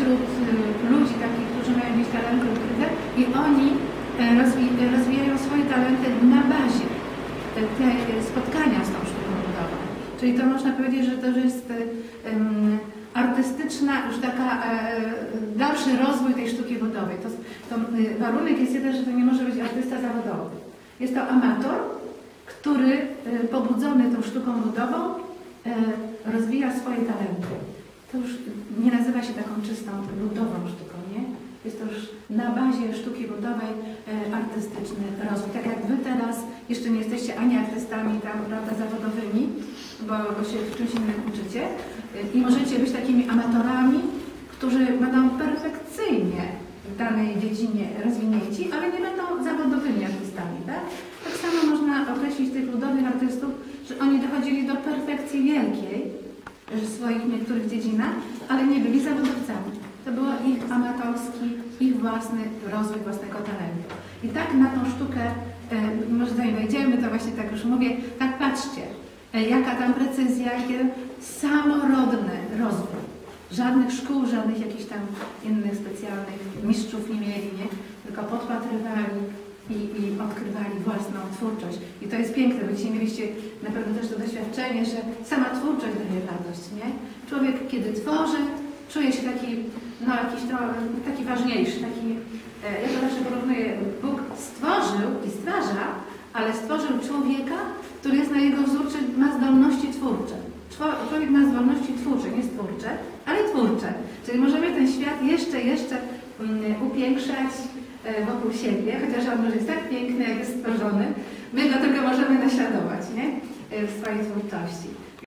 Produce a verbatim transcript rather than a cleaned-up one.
wśród ludzi takich, którzy mają gdzieś talenty ukryte i oni rozwijają swoje talenty na bazie te spotkania z tą sztuką ludową. Czyli to można powiedzieć, że to jest um, artystyczna, już taka e, dalszy rozwój tej sztuki ludowej. To, to warunek jest jeden, że to nie może być artysta zawodowy. Jest to amator, który e, pobudzony tą sztuką ludową e, rozwija swoje talenty. To już nie nazywa się taką czystą ludową sztuką, nie? Jest to już na bazie sztuki ludowej e, artystyczny rozwój. Tak jak wy teraz jeszcze nie jesteście ani artystami tam, prawda, zawodowymi, bo, bo się w czymś innym uczycie e, i możecie być takimi amatorami, którzy będą perfekcyjnie w danej dziedzinie rozwinięci, ale nie będą zawodowymi artystami, tak? Tak samo można określić tych ludowych artystów, że oni dochodzili do perfekcji wielkiej w swoich niektórych dziedzinach, ale nie byli zawodowcami. To był ich amatorski, ich własny rozwój własnego talentu. I tak na tą sztukę, e, może zanim wejdziemy, to właśnie tak już mówię, tak patrzcie, e, jaka tam precyzja, jaki samorodny rozwój. Żadnych szkół, żadnych jakichś tam innych specjalnych mistrzów nie mieli, nie? Tylko podpatrywali i, i odkrywali własną twórczość. I to jest piękne, bo dzisiaj mieliście na pewno też to doświadczenie, że sama twórczość daje radość, nie? Człowiek, kiedy tworzy, czuje się taki, no jakiś to, taki ważniejszy, taki, ja to zawsze porównuję, Bóg stworzył i stwarza, ale stworzył człowieka, który jest na jego wzór, czy ma zdolności twórcze. Człowiek ma zdolności twórcze, nie stwórcze, ale twórcze. Czyli możemy ten świat jeszcze, jeszcze um, upiększać e, wokół siebie, chociaż on już jest tak piękny, jak jest stworzony, my go tylko możemy naśladować, nie? E, w swojej twórczości.